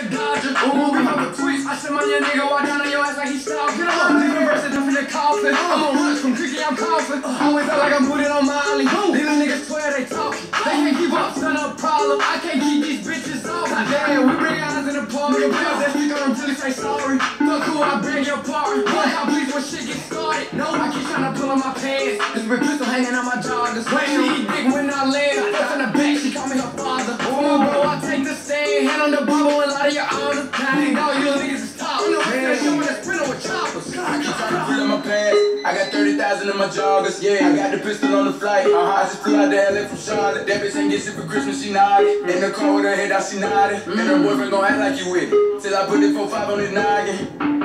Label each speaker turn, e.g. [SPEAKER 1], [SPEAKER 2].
[SPEAKER 1] a Dodger. Ooh, we have a tweets. I said my young nigga walk down on your ass like he stalking. I'm living versus up in the coffin. I'm on rush from Creaky, I'm coughing. Always felt like I'm booted on Molly. These niggas swear they talking. They can't keep up, son, no problem. I can't keep these bitches off. Damn, we bring eyes in the party. Your pals that stick on them till they say sorry. Fuck who, I beg your pardon. Fuck how please when shit get started. No, I keep trying to pull on my pants. This red pistol hanging on my joggers. When she eat dick when I land. Fuck in the back, she call me her father. Oh, bro, I take the stand. Hand on the bubble and lie to your honor. Now I all you niggas is top. You know, man, showing that sprinter with choppers.
[SPEAKER 2] I keep trying to pull up my pants. I got 30,000 in my joggers. Yeah, I got the pistol on the flight. I just flew out to LA from Charlotte. That bitch ain't get shit for Christmas, she nodded. In the car with her head out, she nodded. And her boyfriend gon' act like you with it. Till I put the 4-5 on his noggin.